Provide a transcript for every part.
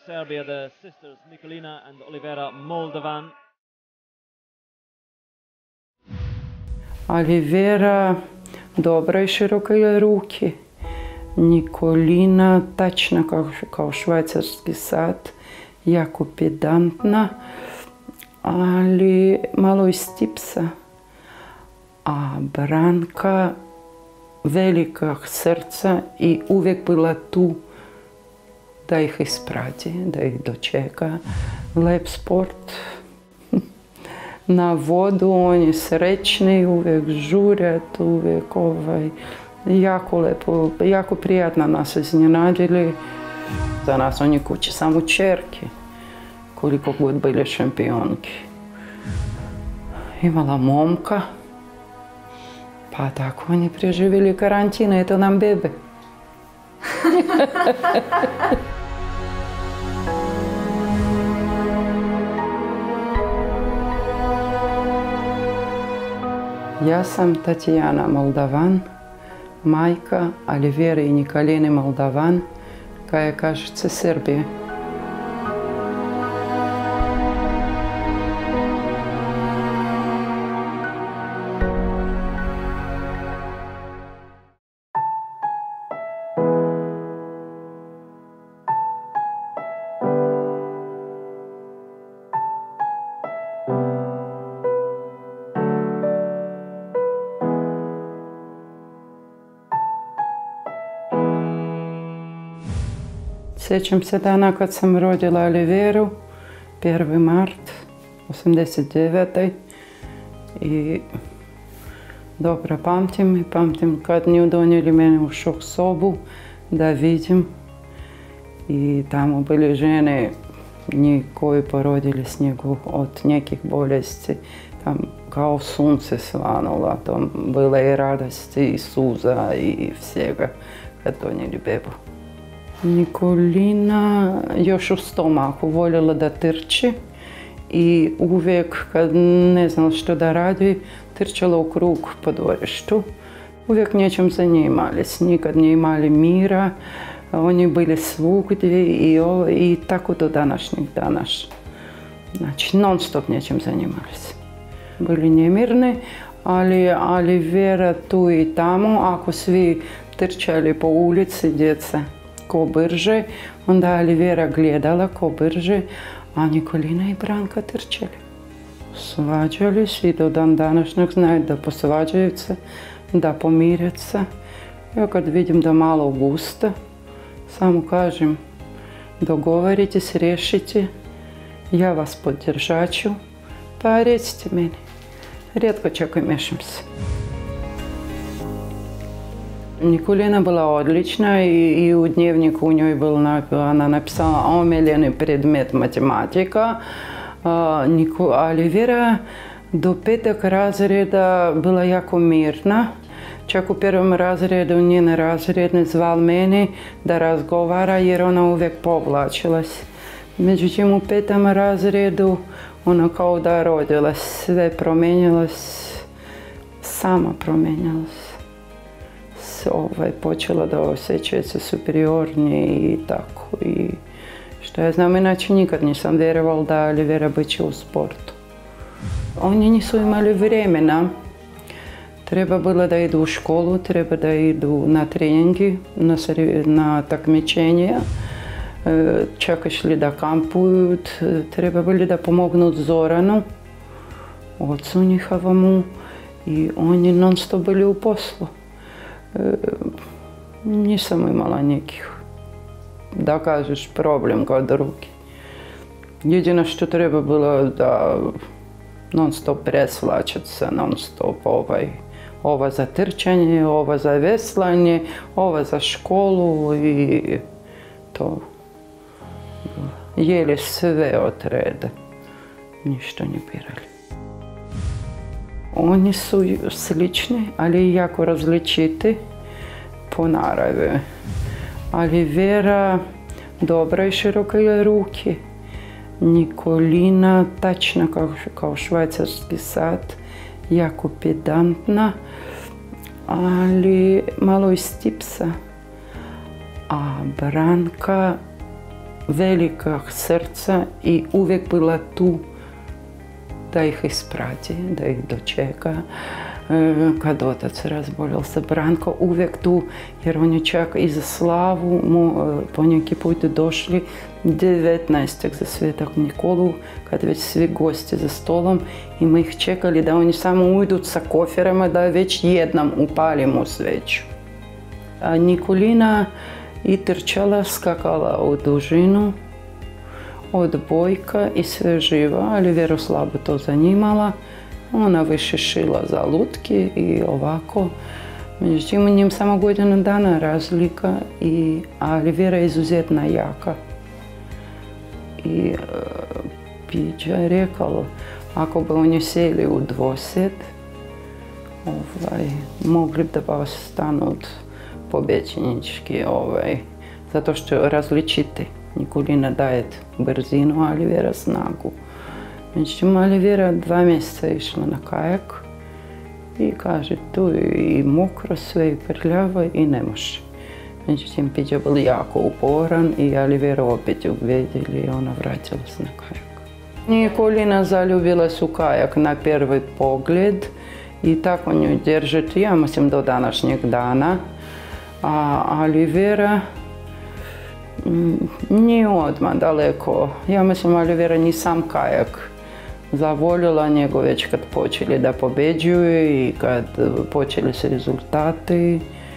Serbia, the sisters Nikolina and Olivera Moldovan. Olivera dobre i široke ruke. Nikolina tačna kao švajcarski sat, jako pedantna, ali malo iz tipsa. A Branka velika srca i uvijek bila tu da ih isprati, da ih dočeka. Lep sport. Na vodu oni srećni, uvijek žurят, uvijek jako lepo, jako prijatno nas iznenadili. Za nas oni kući samo čerke, koliko god bili šampionki. Imala momka, pa tako oni preživjeli karantin, eto nam bebe. Ja sam Tatjana Moldovan, majka Olivere i Nikoline Moldovan, koja je kažete Srbije. Sjećam se dana kad sam rodila Oliveru, 1. mart 89. I dobro pamtim kad nju donijeli mene u šok sobu da vidim. I tamo bili žene, njih koji porodili s njegu od nekih bolesti. Tam kao sunce svanulo, tam bila i radosti i suza i svega kad donijeli bebu. Nikolina još u stomaku voljela da trči i uvijek kad ne znala što da radi, trčala u krug po dvorištu. Uvijek nečem zanimali, nikad nije imali mira, oni bili svugdje i tako do današnjih dana. Znači non stop nečem zanimali se. Bili nemirni, ali Vera tu i tamo, ako svi trčali po ulici, djeca ko brže, onda Olivera gledala ko brže, a Nikolina i Branka trčali. Svađali se i do dan današnjeg znaju da posvađaju se, da pomirят se. Ja kad vidim da malo gusta, samo kažem dogovorite se, riješite, ja vas podržat ću, pa recite meni. Rijetko čak i mešam se. Nikolina bila odlična i u dnevniku u njoj ona napisala omiljeni predmet matematika. Olivera do 5. razreda bila jako mirna. Čak u 1. razredu njen razredni zval meni da razgovara jer ona uvijek povlačila se. Međutim u 5. razredu ona kao da rodila, sve promijenila se, sama promijenila se. Počela da osjeća se superiornije i tako. I što ja znam, inače nikad nisam vjerovala da Olivera bit će u sportu. Oni nisu imali vremena. Treba bilo da idu u školu, treba da idu na treningi, na takmičenja. Čak išli da kampuju, treba bili da pomognu Zoranu, ocu njihovomu, i oni non stop bili u poslu. Nisam imala nekih, da kažeš, problem kao drugi. Jedino što treba bilo da non stop presvlačati se, non stop ova za trčanje, ova za veslanje, ova za školu i to. Jeli sve od reda, ništa ne birali. Oni su slični, ali jako različiti po naravi. Olivera dobra i široke ruke. Nikolina tačna kao švajcarski sat, jako pedantna, ali malo iz tipsa. A Branka velikog srca i uvijek bila tu da ih isprati, da ih dočeka. Kad otac razboljel se, Branko uvijek tu, jer on je čak i za slavu po neki put došli 19. za Svetog Nikolu, kad već svi gosti za stolom i mi ih čekali da oni samo ujdu sa koferama, da već jednom upalimo sveću. A Nikolina i trčala, skakala u dužinu, odbojka i sve živa, ali Veru slabo to zanimala. Ona više šila za lutke i ovako. Međutim, u njim samo godinu dana razlika, ali Vera je izuzetno jaka. I Piđa je rekao, ako bi oni sjeli u dvosed, mogli bi da pa stanu pobjeđenički, zato što različiti. Nikolina daje brzinu, ali Vera snagu. Međutim, ali Vera 2 mjeseca išla na kajak i kaže, tu je i mokro sve i prljavo i ne može. Međutim, Piđa byl jako uporan i ali Vera opet je ubedili i ona vraćala se na kajak. Nikolina zaljubila se u kajak na prvi pogled i tako nju držati, ja mislim, do današnjeg dana. Ali Vera nije odmah daleko. Ja mislim, ali Vera ni sam kajak zavoljela, nego već kad počeli da pobeđuju i kad počeli se rezultati.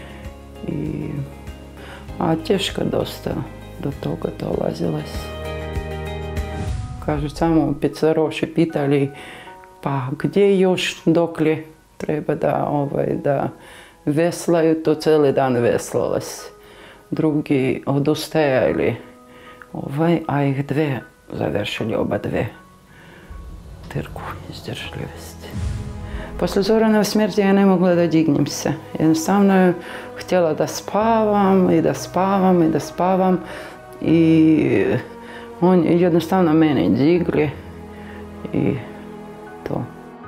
A teško dosta do toga dolazila se. Kažu, samo picaroši pitali, pa gdje još dokle treba da veslaju, to cijeli dan veslala se. Drugi odustajali, a ih 2 završili, oba 2 trku izdržljivosti. Poslije Zoranove smrti ja ne mogla da dignem se. Jednostavno je htjela da spavam i da spavam i da spavam i on jednostavno mene digli i to.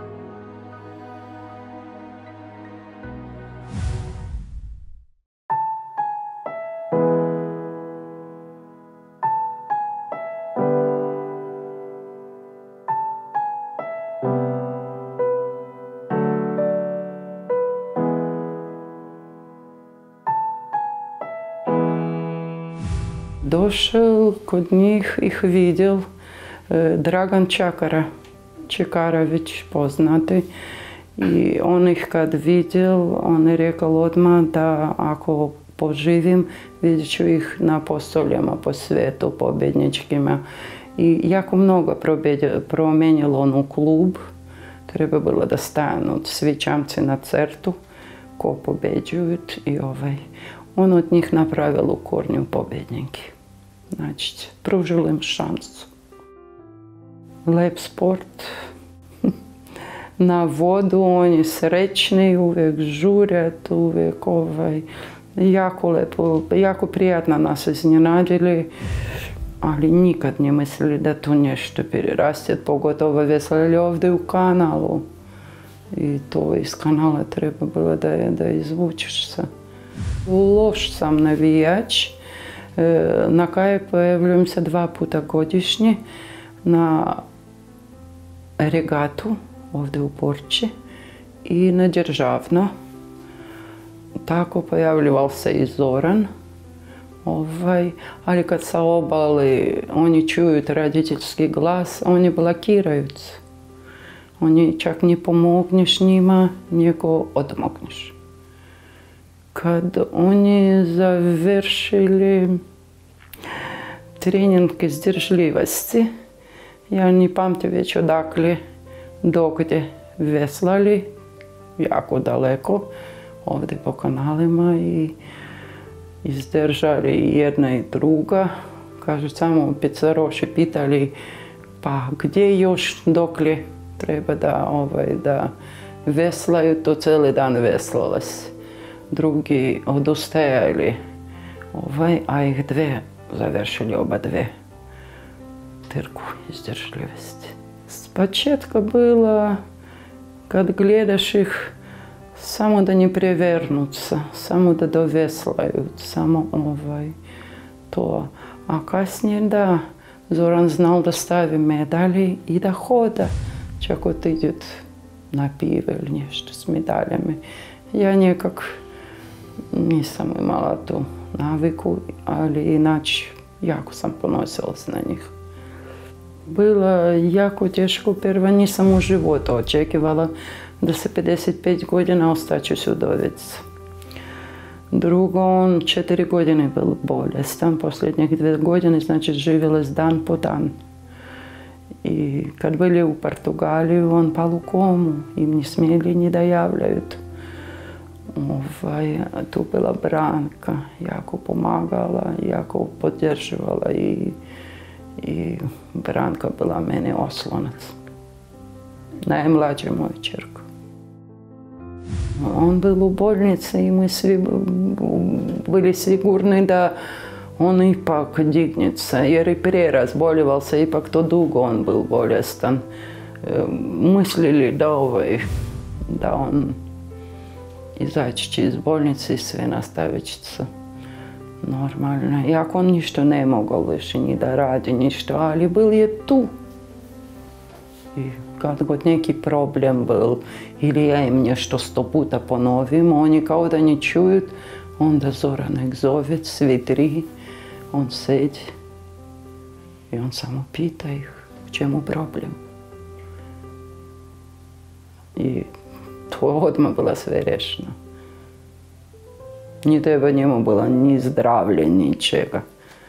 Došel kod njih, ih vidjel Dragan Čekarović poznati. I on ih kad vidjel, on je rekao odmah da ako poživim, vidjet ću ih na postoljama po svijetu, pobjedničkima. I jako mnogo promijenilo on u klub. Treba bilo da stanu svi čamci na crtu, ko pobjeđuju i on od njih napravil u Kornju pobjednike. Znači, pružili im šansu. Lep sport. Na vodu, oni srećni, uvijek žurят, uvijek jako lepo, jako prijatno nas iznenadili, ali nikad nije mislili da tu nešto priraste, pogotovo veslali ovdje u kanalu. I to iz kanala treba bilo da izvučeš se. Loš sam navijač. Na kajak pojavljujem se 2 puta godišnje na regatu ovdje u Porči i na državno. Tako pojavljival se i Zoran. Ali kad sa obali oni čuju roditeljski glas, oni blokiraju se. Oni čak ne pomogneš njima, nego odmogneš. Kad oni završili trening izdržljivosti, ja ne pamtim već odakle dogdje veslali, jako daleko, ovdje po kanalima i izdržali jedna i druga. Kažu, samo picaroši pitali, pa gdje još dokle treba da veslaju, to cijeli dan veslala se. Drugi odustajali, a ih 2 završili, oba 2 trku izdržljivosti. S početka bila, kad gledaš ih, samo da ne prevrnut se, samo da doveslaju, samo to. A kasnije da, Zoran znao da stavi medalje i da hoda. Čak otiđut na pive ili nešto s medaljama. Ja nekak nisam imala tu naviku, ali inače jako sam ponosila se na njih. Bilo jako teško, prvo nisam u životu očekivala da se 55 godina ostaću udovica. Drugo, on 4 godine bio bolestan, posljednjih 2 godine, znači živjela s dan po dan. I kad bili u Portugaliju, on pal u komu, im ni smjeli ni da javljaju. Tu bila Branka, jako pomagala, jako podržavala i Branka bila meni oslonac. Najmlađa moja čerka. On byl u bolnici i mi svi bili sigurni da on ipak digne se, jer i prije razboljeval se, ipak to dugo on byl bolestan. Mislili da on izaći će iz bolnice i sve nastavit će se normalno. Iako on ništa ne mogao više ni da radi ništa, ali bil je tu. I kad god neki problem bil, ili ja im nešto 100 puta ponovim, oni kao da ne čuju, onda Zoranek zove, svi 3, on sedi i on samo pita ih u čemu problem. I to odmah bila sve rešeno. Ni treba njemu bila ni zdravlje, ni čega.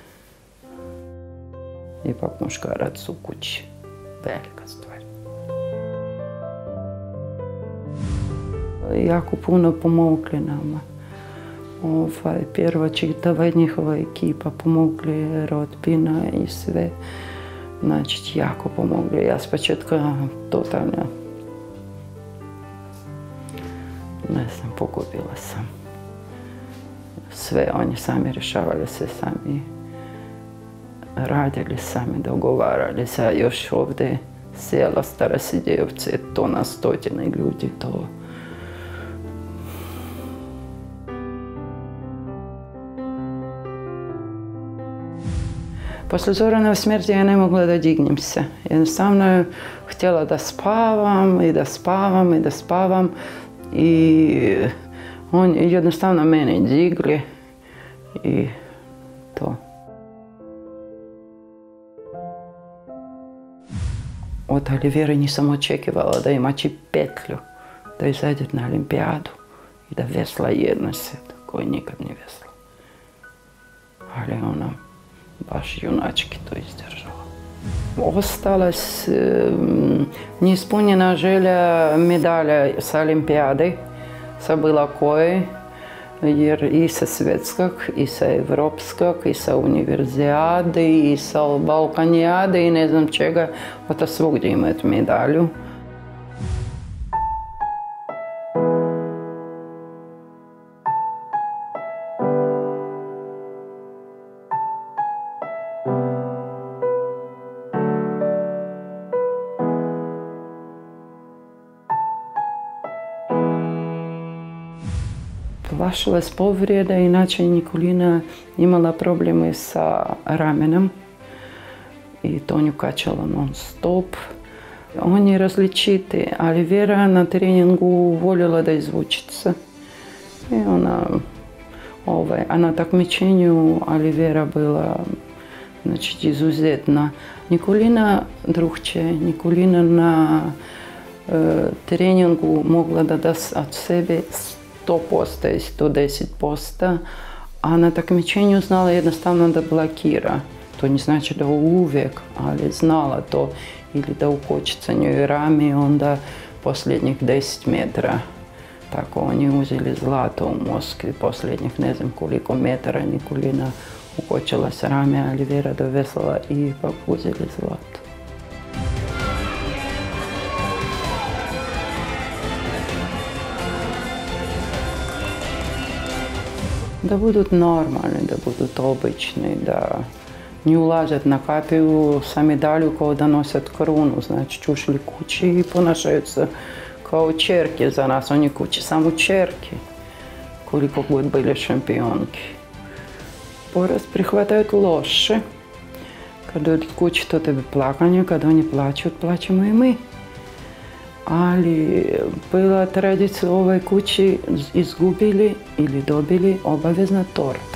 Ipak muškarac u kući. Velika stvar. Jako puno pomogli nama. Prva čitava njihova ekipa pomogli, rodbina i sve. Znači, jako pomogli. Ja s početka totalno, ne znam, pogubila sam. Sve oni sami rješavali, sve sami radili, sami dogovarali se. Još ovdje sela Starosjedijevce, to na 100 ljudi, to. Poslije Zoranove smrti ja ne mogla da dignem se. Jednostavno htjela da spavam i da spavam i da spavam. I on jednostavno mene digli i to. Od Olivera nisam očekivala da ima petlju, da izađe na olimpijadu i da vesla jedno set koji nikad nije vesla. Ali ona baš junački to izdržala. Ostala neispunjena želja medalja sa olimpijade, sa bilo koje, jer i sa svjetskog, i sa evropskog, i sa univerzijade, i sa balkanijade i ne znam čega, pa svugdje imaju medalju. Plašila s povrijeda, inače Nikolina imala probleme sa ramenom i to nju kačala non stop. On je različiti, ali Vera na treningu voljela da izvuči se. I ona, a na takmičenju Olivera bila, znači, izuzetna. Nikolina drugče, Nikolina na treningu mogla da da od sebe 100% i 110%, a na takmičenju znala jednostavno da blokira. To ne znači da uvijek, ali znala to, ili da ukočica njoj rame, onda posljednjih 10 metara. Tako oni uzeli zlato u Moskvi, posljednjih ne znam koliko metara Nikolina ukočila se rame, ali Vera doveslala i ipak uzeli zlato. Da budu normalni, da budu obični, da ne ulaze na kapiju sa medalju kao da nosят krunu, znači čušli kući i ponašaju se kao čerke za nas, oni kući samo čerke, koliko god bili šampionki. Poraz prihvataju loše. Kad dođu kući, to tebi plakanje, kad oni plaću, plaćamo i mi. Ali bila tradicija u ovoj kući, izgubili ili dobili obavezna torta.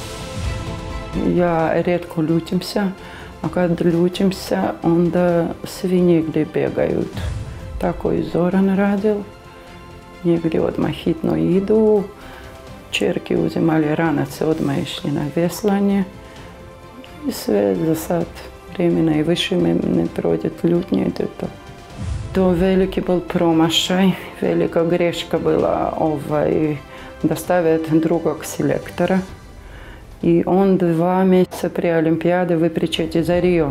Ja rijetko ljutim se, a kad ljutim se, onda svi njegdje bjegaju. Tako i Zoran radil. Njegdje odmah hitno idu. Čerke uzimali ranac, odmah išli na veslanje. I sve za sad vremena i više ne prođe ljutnje i to je to. To veliki byl promašaj, velika greška bila da stave drugog selektora. I on 2 mjeseca prije olimpijade vypričati za Rio.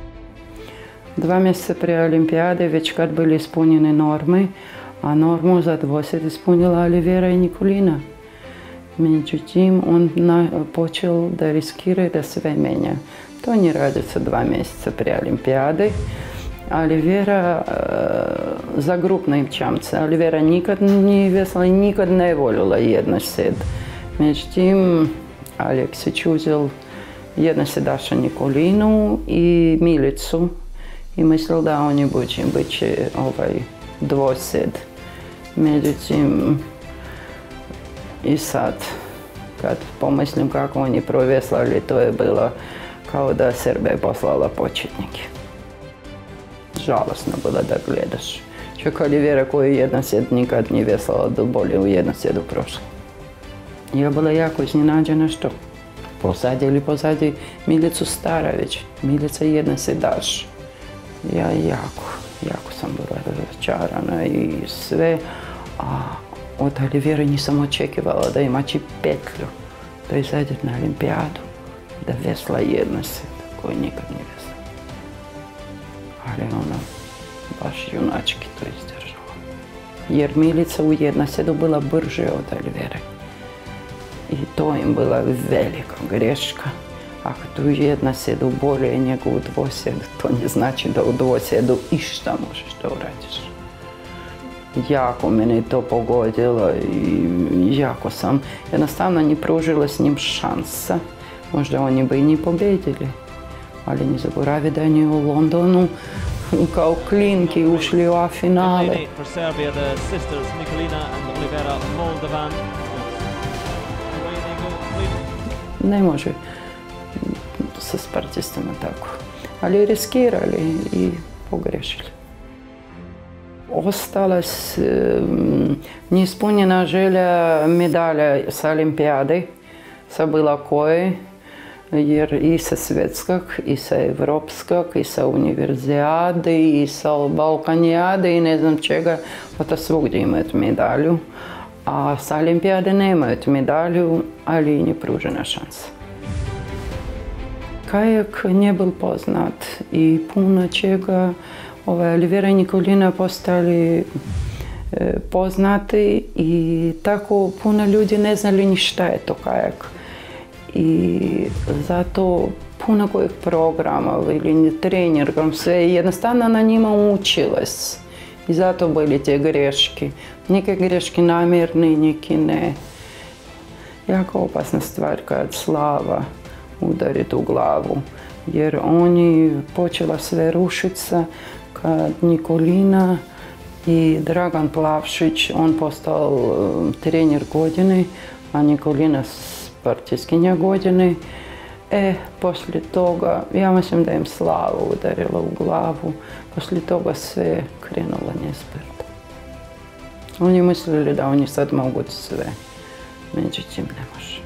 2 mjeseca prije olimpijade, već kad bili ispunjene norme, a normu za dvosed ispunila Olivera i Nikolina. Međutim, on počeo da riskira i da sve menja. To ne radi se 2 mjeseca prije olimpijade. Olivera za grupne čamce. Olivera nikad nije vesla i nikad ne voljela jednosed. Međutim, Aleksić uzел jednosedaša Nikolinu i Milicu i mislil da oni bit će dvosed. Međutim, i sad, kad pomislim kako oni proveslali, to je bilo kao da Srbija je poslala početnike. Žalosno bilo da gledaš. Čak Olivera koju jednosed nikad nije veslala, da bolje u jednosedu prošla. Ja bila jako iznenađena što pozadi Milicu Starović, Milica jednosedaš. Ja jako sam bila razočarana i sve, a od Olivera nisam očekivala da ima petlju, da izađe na olimpijadu, da vesla jednosed koju nikad nije vesla. Ali ona baš junački to izdržala. Jer Milica u jednosedu bila brže od Olivera. I to im bila velika greška. Ako tu u jednosedu bolje nego u dvosedu, to ne znači da u dvosedu išta možeš da uradiš. Jako mene to pogodilo i jako sam jednostavno ne pružila s njim šansa. Možda oni bi i ne pobedili. Ali ne zaboravi da oni u Londonu kao klinki ušli u A-finale. For Serbia, the sisters Nikolina and Olivera Moldovan. Ne može sa sportistima tako. Ali riskirali i pogrešili. Ostala neispunjena želja medalja sa olimpijade, sa bilo koje, jer i sa svjetskog, i sa evropskog, i sa univerzijade, i sa balkanijade i ne znam čega, pa to svugdje imaju medalju. A sa olimpijade nemaju medalju, ali i ne pružena šansa. Kajak nije bil poznat i puno čega Olivera i Nikolina postali poznati i tako puno ljudi ne znali ni šta je to kajak. I zato puno kojih programa ili trenerkom sve jednostavno na njima učilась. I zato bili te greške. Neke greške namjerne, neke ne. Jako opasna stvar kad slava udari u glavu. Jer oni počela sve rušiti se kad Nikolina i Dragan Plavšić, on postao trener godine, a Nikolina sportiskinja godine. Poslije toga, ja mislim da im slava udarila u glavu, poslije toga sve krenulo nespred. Oni mislili da oni sad mogu sve, međutim ne može.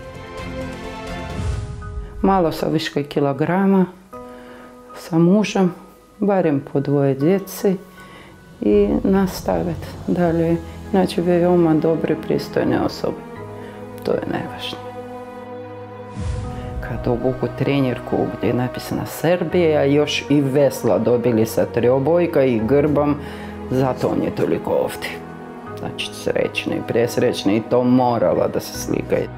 Malo sa viška kilograma, sa mužem, barem po 2 djece i nastaviti dalje. Znači, veoma dobre, pristojne osobe. To je najvažnije. Kad obuku trenerku gdje je napisana Srbija, još i vesla dobili sa triobojka i grbom, zato on je toliko ovdje. Znači, srećni, presrećni i to morala da se slikaju.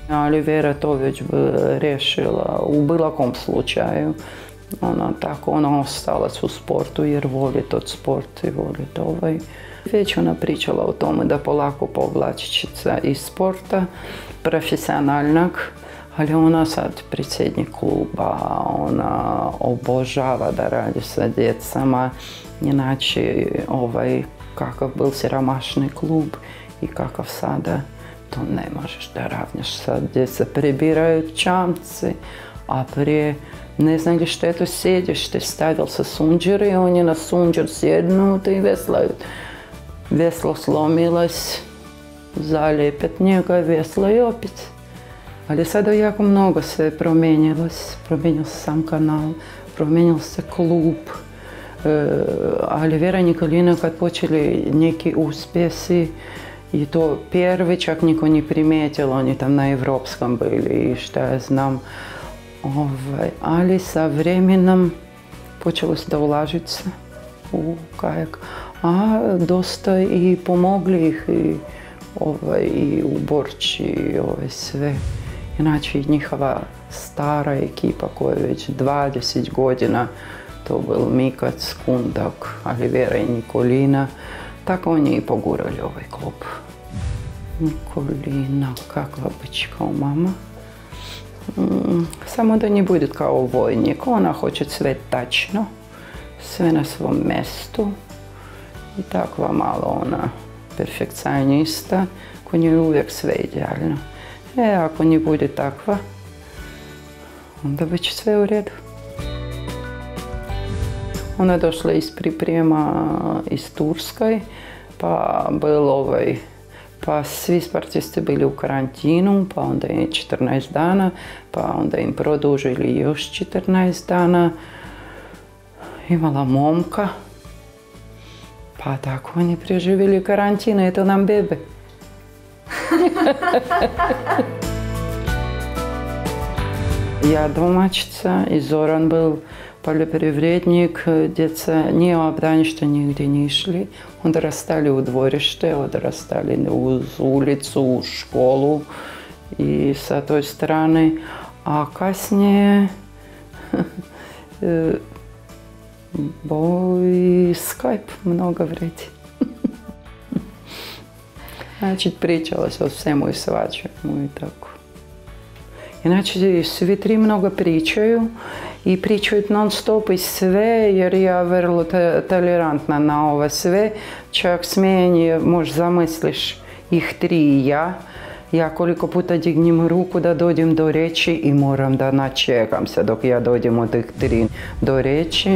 Olivera to već bi riješila u bilo kom slučaju. Ona ostala u sportu jer voli to sport i voli Već ona pričala o tome da polako povlači se iz sporta profesionalnog, ali ona sad predsjednik kluba, ona obožava da radi sa djecama. Inače, kakav bil siromašni klub i kakav sada, to ne možeš da ravnjaš sad gdje se prebiraju čamci, a prije ne znam gdje što je to sjedište, stavil se sunđer i on je na sunđer sjednut i veslo slomilось, zalijepet njega i veslo i opet. Ali sada jako mnogo se promijenilo se sam kanal, promijenil se klub. Olivera Nikolina kad počeli neki uspjesi i to prvi čak niko nije primijetilo, oni tam na evropskom bili i šta ja znam. Ali sa vremenom počelo se da ulažit se u kajak, a dosta i pomogli ih i u Borči i sve. Inače njihova stara ekipa koja je već 20 godina, to bil Mikac, Kundak, Olivera i Nikolina, tako oni i pogurali ovaj klub. Nikolina, kakva być kao mama. Samo da ne bude kao vojnik, ona hoće sve tačno, sve na svom mjestu i takva malo ona perfekcionista, ko njoj uvijek sve idealno. Ako ne bude takva, onda bit će sve u redu. Ona je došla iz priprema iz Turskoj, pa svi sportisti bili u karantinu, pa onda je 14 dana, pa onda im produžili još 14 dana. Imala momka, pa tako oni preživjeli karantinu, eto nam bebe. Ja domaćica i Zoran bil poljoprivrednik, djeca nije u obdanište nigdje ni išli, odrastali u dvorište, odrastali uz ulicu, u školu i sa toj strane, a kasnije bo i Skype mnogo vredi. Znači, pričala se o svemu i svačemu i tako. Inače, svi tri mnogo pričaju i pričaju non stop i sve, jer ja vrlo tolerantna na ovo sve. Čak smijenje, možda zamisliš ih tri i ja. Ja koliko puta dignem ruku da dođem do reči i moram da načekam se dok ja dođem od tih tri do reči.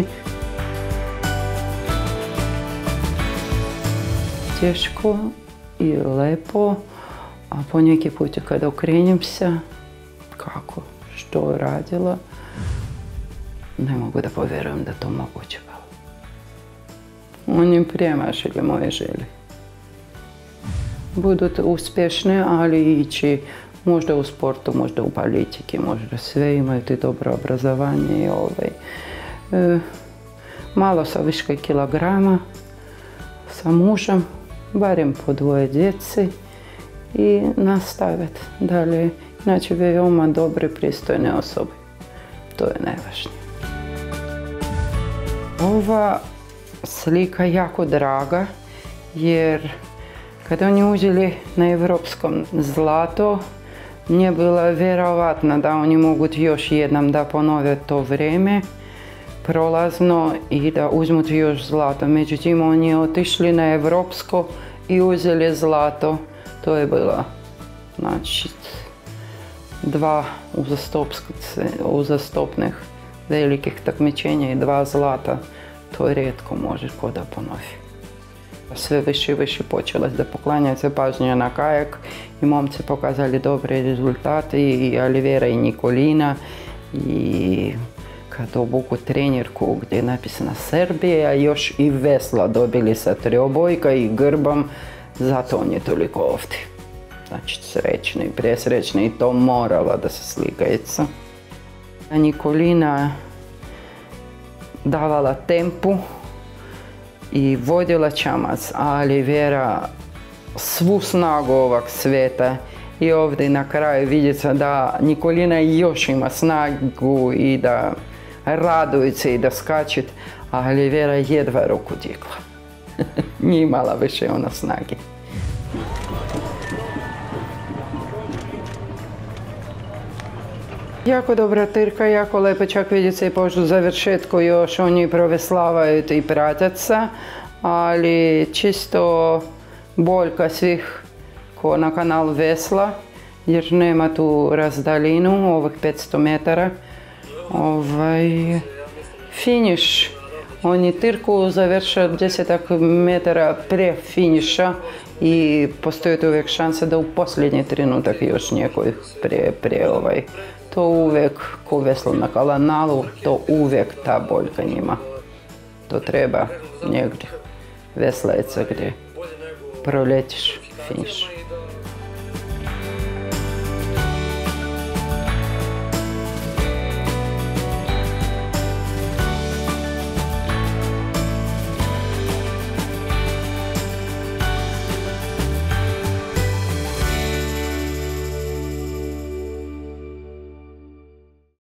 Teško i lepo, a po neki put kada okrenem se, kako, što radila, ne mogu da povjerujem da to moguće bilo. Oni premašili moje želje. Budu uspješne, ali ići možda u sportu, možda u politiki, možda sve, imaju ti dobro obrazovanje i malo sa viška kilograma, sa mužem, barem po dvoje djeci i nastaviti dalje. Znači, veoma dobre, pristojne osobe. To je najvažnije. Ova slika je jako draga, jer kada oni uzeli na evropskom zlato, nije bilo vjerovatno da oni mogu još jednom da ponove to vrijeme prolazno i da uzmu još zlato. Međutim, oni otišli na evropsko i uzeli zlato. To je bilo, znači, dva uzastopnih velikih takmičenja i dva zlata. To je rijetko može ko da ponovi. Sve više i više počela da poklanjaju se pažnja na kajak i momci pokazali dobre rezultate, i Olivera i Nikolina, i kad obuku trenirku gdje je napisana Srbija, još i vesla dobili sa triobojka i grbom, zato on je toliko ovdje. Znači, srećni i presrećni, i to morala da se slikajica. Nikolina davala tempu i vodila čamac, a Olivera svu snagu ovog svijeta I ovdje na kraju vidi se da Nikolina još ima snagu i da raduje se i da skače, a Olivera jedva ruku digla. Nije imala više ona snage. Jako dobra trka, jako lepo, čak vidjeti se i po završetku još oni proveslavaju i prataca, ali čisto boljka svih ko na kanalu vesla, jer nema tu razdaljinu, ovih 500 metara. Finiš, oni trku završe 10 metara pre finiša i postoji tu uvijek šansa da u posljednji trenutak još nekoj To uvijek, ko veslo na kanalu, to uvijek ta boljka njima. To treba negdje veslajica gdje proletiš finiš.